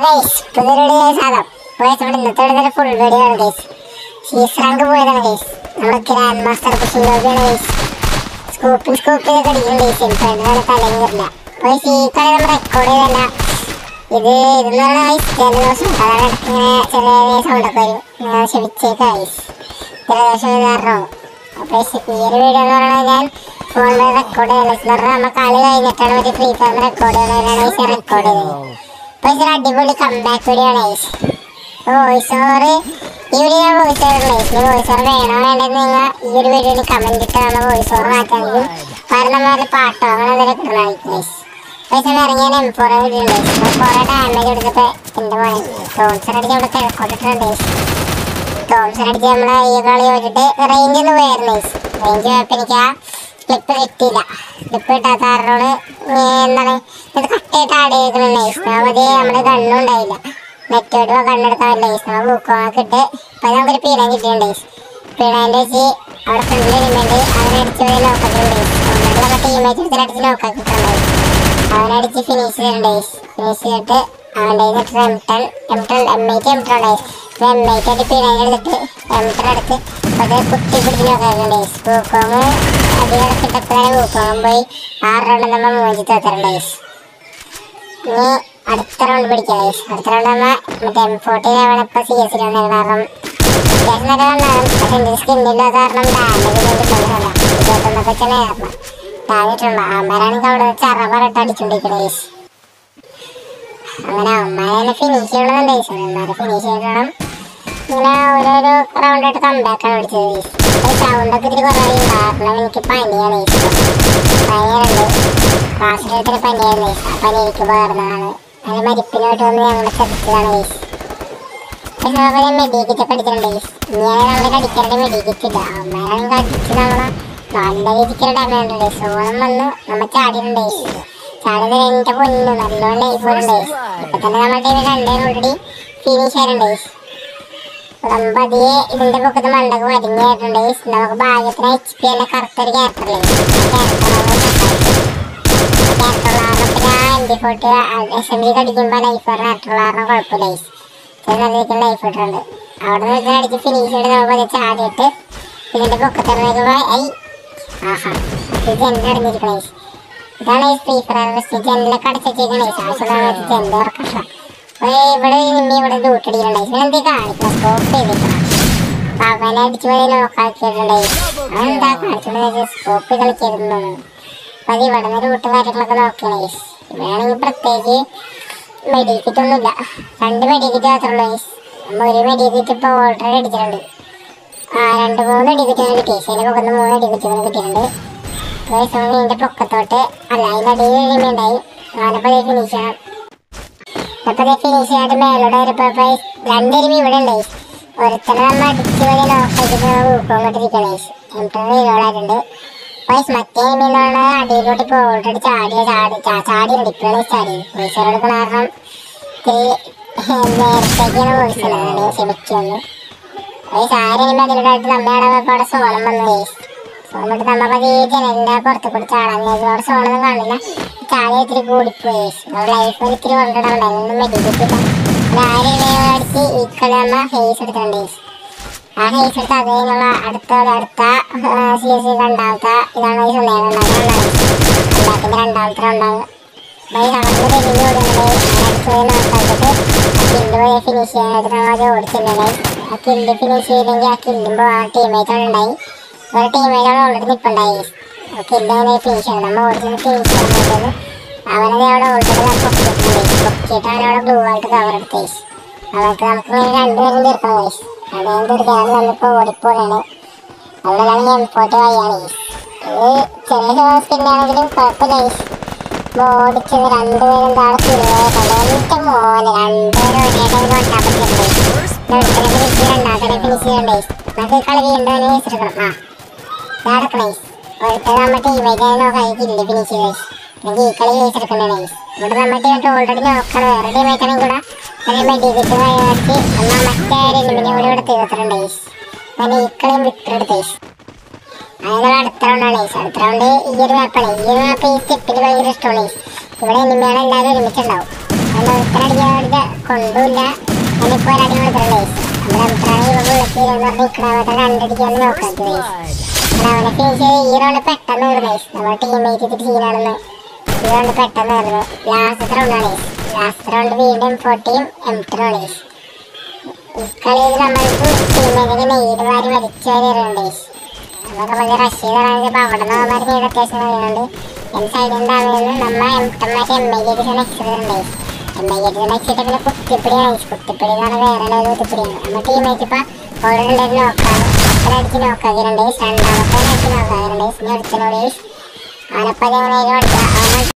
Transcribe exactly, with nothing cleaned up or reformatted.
Guys പുതിയൊരു സാധനം guys നമ്മുടെ ഇന്നത്തെ ഫുൾ വീഡിയോ ആണ് ഗൈസ്. സീസ് റാങ്ക് പോയതാണ് ഗൈസ്. നമ്മുടെ ഗ്രാൻഡ് മാസ്റ്റർ പുഷിംഗ് ലോബിയാണ് ഗൈസ്. സ്കൂപ്പിൽ സ്കൂപ്പിലൊക്കെ അടിക്കും ഗൈസ്. ഇൻഫൈനാണ് തലങ്ങി വരില്ല ഗൈസ്. ഈ കളി നമ്മൾ റെക്കോർഡ് ചെയ്തല്ല. ഇത് ഇതെന്ന് പറഞ്ഞാൽ ഗൈസ് ജലദോഷം അതാണ് ഇടയ്ക്ക് ഇങ്ങനെ ചെറിയ സൗണ്ടൊക്കെ വരും. നിങ്ങൾ ക്ഷമിച്ചേക്കാം ഗൈസ്. ജലദോഷം കാരണമാവും. അപ്പോൾ ഈ ഒരു വീഡിയോ എന്ന് പറഞ്ഞാൽ ഞാൻ ഫോണിൽ റെക്കോർഡ് ചെയ്തത് എന്ന് പറഞ്ഞാൽ നമ്മൾ കളി കഴിഞ്ഞിട്ടാണ് മറ്റേ ഫ്രീ ഫയർ റെക്കോർഡ് ചെയ്യുന്നതിനാണ് ഗൈസ് റെക്കോർഡ് ചെയ്തത്. അപ്പോൾ അടിപൊളി കംബാക്ക് വീഡിയോ ആണ് ഗൈസ്. വോയിസ് ഓവർ ഈ വീഡിയോ ഞാൻ voice over guys. Voice over വേണോ വേണ്ടെന്ന് നിങ്ങൾ ഈ ഒരു വീഡിയോയിൽ കമൻറ്റ് ഇട്ടാണ് വോയിസ് ഓവർ മാറ്റാമെങ്കിലും പറഞ്ഞമാരുടെ പാട്ടോ അങ്ങനെ എന്തെങ്കിലും കിട്ടണമായിരിക്കും ഗൈസ്. ഗൈസ് അത് ഇറങ്ങിയാൽ എം ഫോർ വീഡിയോ ഗൈസ്. കുറേ ഡാമേജ് എടുത്തപ്പോൾ എൻ്റെ മോനെ തോംസൺ അടിച്ച് അവിടെ കിഴക്കോട്ടിട്ടുണ്ട് ഗൈസ്. തോംസൺ അടിച്ച് നമ്മളെ ഈ കളി വെച്ചിട്ട് റേഞ്ച് ഒന്ന് പോയായിരുന്നു ഗൈസ്. റേഞ്ച് പോയപ്പോൾ എനിക്ക് ആ ക്ലിപ്പ് കിട്ടിയില്ല. ക്ലിപ്പ് കിട്ടാത്ത കാരണമാണ് എന്താണ് ഇത് കട്ടായിട്ട് ആഡ് ചെയ്തിരിക്കുന്നത് ഗൈസ്. മതി നമ്മുടെ കണ്ണും ഉണ്ടായില്ല. നെറ്റോട്ട് കണ്ണെടുക്കാൻ ഗൈസ്. നമ്മൾ ബുക്കോണൊക്കെ ഇട്ട് ഇപ്പം നമുക്കൊരു പീടാൻ കിട്ടിയിട്ടുണ്ട് ഗൈസ്. പീടാൻ്റെ വെച്ച് അവിടെ ഫ്രണ്ടിൽ ഇരിക്കുന്നുണ്ട്. അവനടിച്ച് പോയി നോക്കിയിട്ടുണ്ട് ഗൈസ്. ഒന്നാമത്തെ ടീമേറ്റ് എടുത്തിട്ട് നോക്കിയിട്ടുണ്ടായി. അവനടിച്ച് ഫിനിഷ് ചെയ്തിട്ടുണ്ട് ഗൈസ്. ഫിനിഷ് ചെയ്തിട്ട് അവൻ്റെ എംടൺ എംടൺ എം ഐറ്റ് എംടൺ ഗൈസ്. എം ഐറ്റ് ആയിട്ട് പീടാൻ എടുത്തിട്ട് എംടൺ എടുത്ത് അത് കുത്തി പിടിച്ച് നോക്കാറുണ്ട് ഗൈസ്. ബുക്കോങ് അധികം എടുത്തിട്ടപ്പോഴാണ് ബുക്കോങ്ങും പോയി ആറ് റൗണ്ട് നമ്മൾ മൂഞ്ചി തോത്തിട്ടുണ്ട് ഗൈസ്. ഇനി അടുത്ത റൗണ്ട് പിടിക്കാം ഗൈസ്. അടുത്ത റൗണ്ട് നമ്മൾ മറ്റേ എം ഫോർട്ടീൻ അവിടെ ഇപ്പോൾ സി എസ് സിയിലാണ്. കാരണം അത്യാവശ്യം നല്ല നല്ലതാണ്. പക്ഷേ എൻ്റെ സ്കിന്നില്ലാത്ത കാരണം ഡാമേജ് കിട്ടുന്നതല്ല. ഇരുപത്തൊന്നൊക്കെ വെച്ചാൽ കാരണം ഡാമേജുള്ള അമ്മമാരാണെങ്കിൽ അവിടെ വെച്ച് അറബറിട്ട് അടിച്ചുകൊണ്ടിരിക്കുന്നത് ഗൈസ്. അങ്ങനെ അമ്മമാരെ ഫിനിഷ് ചെയ്യണമെന്നുണ്ട് ഗൈസ്. അമ്മമാരെ ഫിനിഷ് ചെയ്യണം. ഇങ്ങനെ ഓരോരോ റൗണ്ടായിട്ട് കംബാക്കാണ് പിടിച്ചത് ഗൈസ്. സൗണ്ടൊക്കെ ഇത്തിരി കുറവായി കാരണം എനിക്ക് പനിയാണ് ഗൈസ്. പനിയുണ്ട്. ക്ലാസ്സിലെടുത്തിന് പനിയായിരുന്നു ഗൈസ്. ആ പനി എനിക്ക് പകർന്നതാണ്. അതിന് മരിപ്പിനായിട്ട് വന്ന് ഞങ്ങൾ ശ്രദ്ധിച്ചതാണ് ഗൈസ്. അതുപോലെ മെഡിക്കിറ്റൊക്കെ അടിച്ചിട്ടുണ്ട് ഗൈസ്. ഇനിയാണ് നമ്മൾ അടിക്കേണ്ട മെഡിക്കിറ്റില്ല. അമ്മമാരാണെങ്കിൽ അടിച്ച് നമ്മളെ നല്ല രീതിക്ക് ഡാമേജ് ഉണ്ട് ഗൈസ്. ഓണം വന്ന് നമ്മൾ ചാടിയിട്ടുണ്ട് ഗൈസ്. ചാടിയത് എൻ്റെ പൊന്നു നല്ലോണം ലൈഫ് ഉണ്ട് ഗൈസ്. ഇപ്പം തന്നെ നമ്മുടെ ടീമിൽ രണ്ടേ ഓൾറെഡി ഫിനിഷ് ആയിട്ടുണ്ട് ഗൈസ്. നമ്മൾ പതിയെ ഇതിൻ്റെ പൊക്കത്ത് മണ്ടൊക്കെ വരിഞ്ഞായിട്ടുണ്ട് ഗൈസ്. നമുക്ക് ഭാഗ്യത്തിന് എച്ച് പി എല്ലാം കറുത്തൊരു ക്യാരക്ടറില്ലേ ക്യാരക്ടറുള്ള കാരണം പിന്നെ ആ M D forty S M ജിക്ക് അടിക്കുമ്പോൾ ലൈഫ് ക്യാരക്ടറുള്ള കാരണം കുഴപ്പമില്ല ഗൈസ്. നല്ലതിരിക്കും ലൈഫ് ഇട്ടുണ്ട്. അവിടെ നിന്ന് അടിച്ച് ഫിനിഷ് ചെയ്ത് നമ്മൾ പതിയെ ചാടിയിട്ട് ഇതിൻ്റെ പൊക്കത്തിറങ്ങിക്കുമ്പോൾ ഐ ആഹാ ഇത് ജെൻഡ് അടഞ്ഞിരിക്കണം ഗൈസ്. ഇതാണ് ഈ ഫ്രീ ഫയർ ജെൻഡിലൊക്കെ അടച്ചിരിക്കണം ഗൈസ്. ആവശ്യമുള്ള ജെൻഡ് ഉറക്കണ്ട. ഇവിടെ നിന്നെ ഇവിടെ ഡൂട്ടടിക്കണ്ട ഗൈസ്. എന്ത് കാണിക്കണം സ്കോപ്പ് ചെയ്തിരിക്കണം. അപ്പം അവനെ അടിച്ച് പോയി നോക്കാക്കിയിട്ടുണ്ട് ഗൈസ്. അതെന്താ കാണിച്ചുകൊണ്ട് സ്കോപ്പ് കളിച്ചിരുന്നു. അപ്പം അത് ഇവിടെ നിന്ന് റൂട്ട് കാര്യങ്ങളൊക്കെ നോക്കിയാണ് ഗൈസ്. ഇവിടെയാണെങ്കിൽ പ്രത്യേകിച്ച് മെഡിക്കിറ്റ് ഒന്നുമില്ല. രണ്ട് മെഡിക്കിറ്റ് മാത്രമേ ഉള്ളൂ ഗൈസ്. നമ്മൾ ഒരു മെഡിക്കിറ്റ് ഇപ്പോൾ ഓൾറെഡി അടിച്ചിട്ടുണ്ട്. ആ രണ്ട് മൂന്ന് മെഡിക്കിറ്റുകൾ കിട്ടി ഗൈസ്. അതിൻ്റെ പൊക്കത്ത് മൂന്ന് മെഡിക്കിറ്റുകൾ കിട്ടിയിട്ടുണ്ട് ഗൈസ്. നമ്മൾ ഇതിൻ്റെ പൊക്കത്തോട്ട് അല്ല അതിൻ്റെ അടിയിൽ എഴുതിയുണ്ടായി. അവനപ്പോൾ അത് ഫിനിഷ് ചെയ്യണം. അപ്പോൾ അത് ഫിനിഷ് ചെയ്യാനായിട്ട് മേലോട്ട് വരുമ്പോൾ രണ്ടുപേരും ഇവിടെ ഉണ്ട് ഗൈസ്. ഒരുത്തനെ നമ്മൾ അടിച്ച് വരെ നോക്കിയിട്ട് ഊക്കോണ്ടിരിക്കണം ഗൈസ്. എന്നിട്ട് ഇതിലോടായിട്ടുണ്ട് ഗൈസ്. മറ്റേ എമിയിലുള്ള അടിയിലോട്ട് ഇപ്പോൾ ഓൾറെഡി ചാടിയ ചാടി ചാടി ഇപ്പോഴാണ് ചാടി വോയിസ് എടുക്കുന്ന കാരണം നേരത്തേക്കാണ് വോയിസ് ഉള്ളത്. ക്ഷമിക്കുന്നു ഗൈസ്. ആരെങ്കിലും അതിലോട്ടായിട്ട് നമ്മുടെ അവിടെ സോളം വന്നു ഗൈസ്. സോളം ഇട്ട് നമ്മൾ പതി ജനലിൻ്റെ പുറത്ത് കൂടി ചാടാൻ അവിടെ സോളൊന്നും കാണില്ല. ചാടി ഇത്തിരി കൂടിപ്പോയി ഗൈസ്. നമ്മുടെ ലൈഫ് ഇത്തിരി കൊണ്ടിടാറുണ്ട്. അതിനൊന്നും മെഡിക്കിട്ടില്ല. ആരെങ്കിലും അടിച്ച് ഈ കളി നമ്മൾ ഹേസ് എടുത്തിട്ടുണ്ട് ഗൈസ്. ആ ഹേസ് എടുത്ത് അത് കഴിഞ്ഞുള്ള അടുത്ത അടുത്ത സി എസ് സി രണ്ടാമത്തെ ഇതാണ് ഈ സമയം രണ്ടാമത്തെ രണ്ടാമത്തെ രണ്ടാമത് ബൈ സമയത്ത് തെരിഞ്ഞ് ഓടുന്നുണ്ട്. അടിച്ച് പോയി നോക്കാക്കിയിട്ട് ആ കില്ല് പോയി ഫിനിഷ് ചെയ്യാനായിട്ട് നമ്മൾ അത് ഓടിച്ചിട്ടുണ്ടായി. ആ കില്ല് ഫിനിഷ് ചെയ്തെങ്കിൽ ആ കില്ലുമ്പോൾ ആ ടീമേറ്റ് ഉണ്ടായി. ഒരു ടീമേറ്റാണ് ഓൾറെഡി നിൽപ്പുണ്ടായി. കില്ല് അങ്ങനെ ഫിനിഷ് ചെയ്യണം. നമ്മൾ ഓടിച്ചത് ഫിനിഷ് ചെയ്യാൻ പറ്റുന്നത് അവനത് അവിടെ ഓൾറെഡി പൊക്കിയിട്ടുണ്ട്. പൊക്കിയിട്ട് അവനവിടെ ബ്ലൂ ആയിട്ട് കവർ എടുത്ത് ഗൈസ്. അവർക്ക് നമുക്ക് ഇങ്ങനെ രണ്ടുപേരും തീർക്കണം ഗൈസ്. അദ്ദേഹം തീർക്കാതെ നമ്മളിപ്പോൾ ഓടിപ്പോഴാണ്. അതുകൊണ്ടാണ് എം ഫോർട്ടി വയ്യാണ് ഗൈസ്. ഇത് ചെറിയ സ്കിന്നാണെങ്കിലും കുഴപ്പമില്ല ഗൈസ്. ഓടിച്ചത് രണ്ടുപേരും താഴെ ഫിനിഷ് എൻ്റെ മോനെ രണ്ടുപേരും ഒരേ ടൈം കൊണ്ടാൻ പറ്റിയിട്ടുണ്ട്. ഒരുത്തനെ ഫിനിഷ് ചെയ്ത് രണ്ടാമത്തെ ഫിനിഷ് ചെയ്യണ്ട ഗൈസ്. നമുക്ക് കളി വീണ്ടും തന്നെ ഗൈസ് എടുക്കണം. ആ ഇതടക്കണം ഗൈസ്. ഒരുത്തത് നമ്മുടെ ടീമേറ്റ് നോക്കാം കില്ല് ഫിനിഷ് ചെയ്ത് ഗൈസ്. എനിക്ക് ഈ കളി ഗൈസ് എടുക്കണ്ടേ ഗൈസ്. ഇവിടെ നമ്മുടെ ടീമായിട്ട് ഓൾറെഡി നോക്കണം. വേറെ ടീമായിട്ടാണെങ്കിൽ കൂടെ അതേ മെഡിക്കിറ്റ് വെച്ച് എന്നാൽ മറ്റേ എലിമിനെ കൂടി ഇവിടെ തീർത്തിട്ടുണ്ട് ഗൈസ്. ഞാൻ ഈ കളിയും വിട്ടെടുത്ത് ഗൈസ്. അതിനുള്ള അടുത്ത റൗണ്ടാണ് ഗൈസ്. അടുത്ത റൗണ്ട് ഈ ഒരു മാപ്പാണ്. ഈ ഒരു മാപ്പ് ഈ സ്റ്റെപ്പിന് ഭയങ്കര ഇഷ്ടമാണ് ഗൈസ്. ഇവിടെ എനിമികളെല്ലാവരും ഒരുമിച്ചുണ്ടാവും. അതുകൊണ്ട് ഒരുത്തരടിക്കാൻ കൊണ്ടുമില്ല. ഞാനിപ്പോൾ ഒരടി കൊടുത്തിട്ടുണ്ട് ഗൈസ്. നമ്മുടെ എംട്രാണെങ്കിൽ ഇവ വിളിച്ചിരുന്ന് പറഞ്ഞ് നിൽക്കണ മാത്രം രണ്ടടിക്കാന്ന് നോക്കാത്ത ഗൈസ്. അവനെ ഫിനിഷ് ചെയ്ത് ഈ റൗണ്ട് പെട്ടെന്ന് വരുന്നു ഗൈസ്. നമ്മുടെ ടീമേറ്റ് ഇത്തിരി സീനാണെന്ന് ഈ റൗണ്ട് പെട്ടെന്ന് വരുന്നു. ലാസ്റ്റത്തെ റൗണ്ടാണ് ഗൈസ്. ലാസ്റ്റ് റൗണ്ട് വീണ്ടും ഫോർട്ടിയും എംട്രാണ് ഗൈസ്. ഇക്കളിയിൽ നമ്മൾക്ക് ടീമേറ്റിന് നെയ്ത് വാരി വലിച്ചു വാരി വരുന്നുണ്ട് ഗൈസ്. നമുക്ക് വലിയ റഷ് ചെയ്താണെങ്കിൽ അവിടെ നിന്ന് അവന്മാർ നെയ്ത് അത്യാവശ്യം കഴിയുന്നുണ്ട്. എം സൈഡിൽ ഉണ്ടാവുന്നത് നമ്മൾ എംട്ടന്മാർ എം ഐ ഗേറ്റ് നെക്സ്റ്റ് വരുന്നുണ്ട് ഗൈസ്. എം ഐ ഗേറ്റ് നെക്സ്റ്റ് പിന്നെ കുത്തിപ്പിടിയാണ് ഗൈസ്. കുത്തിപ്പിടി എന്ന് പറഞ്ഞാൽ വേറെ ലെവൽ കുത്തിപ്പിടിയാണ്. നമ്മുടെ ടീമേറ്റ് ഇപ്പം ഓൾറെഡി ഉണ്ടായിരുന്നു നോക്കാണ്. ഒരടിച്ച് നോക്കാക്കിയിട്ടുണ്ട് ഗൈസ്. രണ്ടാമത്തെ അടിച്ച് നോക്കാക്കിയിട്ടുണ്ട് ഗൈസ്. ഇനി അടിച്ചനോട് ഗൈസ്. അവനപ്പം അതെങ്ങനെ അടിക്കാം.